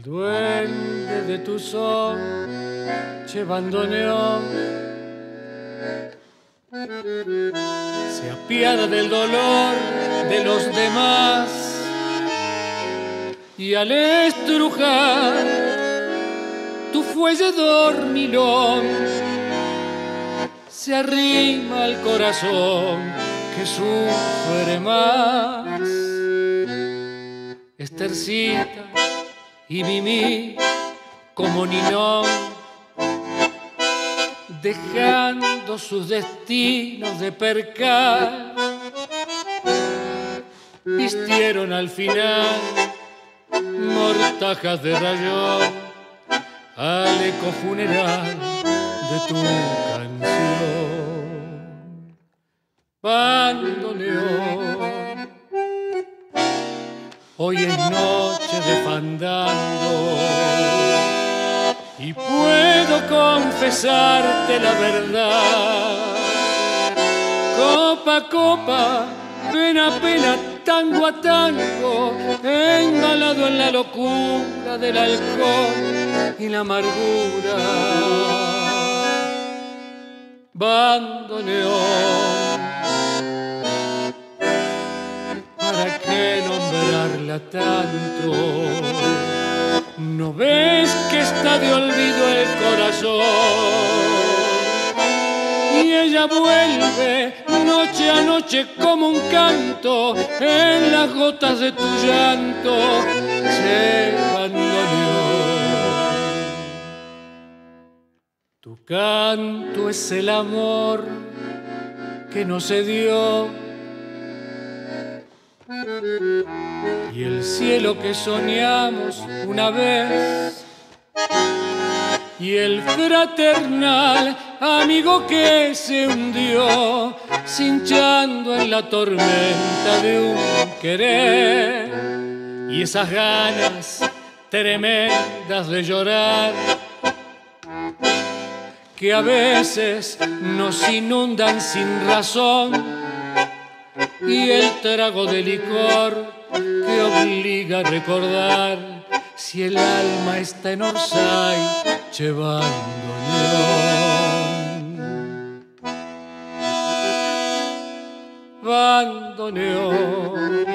duende de tu son, che bandoneón, se apiada del dolor de los demás y al estrujar tu fuelle dormilón se arrima al corazón que sufre más. Estercita y Mimi como Ninón, dejando sus destinos de percal, vistieron al final mortajas de rayón al eco funeral de tu canción. Bandoneón, hoy es noche de fandango y puedo confesarte la verdad. Copa a copa, pena a pena, tango a tango, embalado en la locura del alcohol y la amargura. Bandoneón, ¿para qué nombrarla tanto? ¿No ves que está de olvido el corazón? Y ella vuelve noche a noche como un canto en las gotas de tu llanto, se bandoneón. Tu canto es el amor que no se dio y el cielo que soñamos una vez y el fraternal amigo que se hundió cinchando en la tormenta de un querer y esas ganas tremendas de llorar que a veces nos inundan sin razón y el trago de licor que obliga a recordar si el alma está en Orsay, che bandoneón. Bandoneón,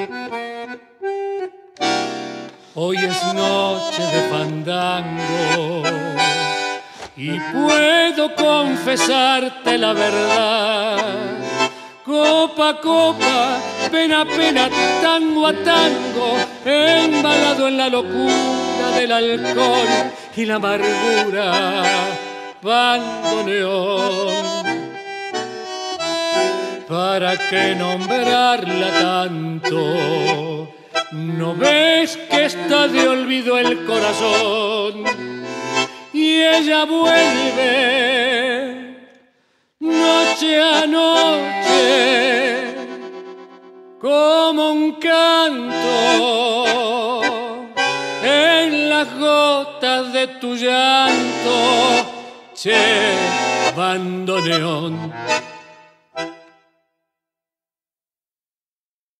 hoy es noche de fandango y puedo confesarte la verdad. Copa a copa, pena a pena, tango a tango, embalado en la locura del alcohol y la amargura. Bandoneón, ¿para qué nombrarla tanto? ¿No ves que está de olvido el corazón? Y ella vuelve noche a noche como un canto en las gotas de tu llanto, che bandoneón.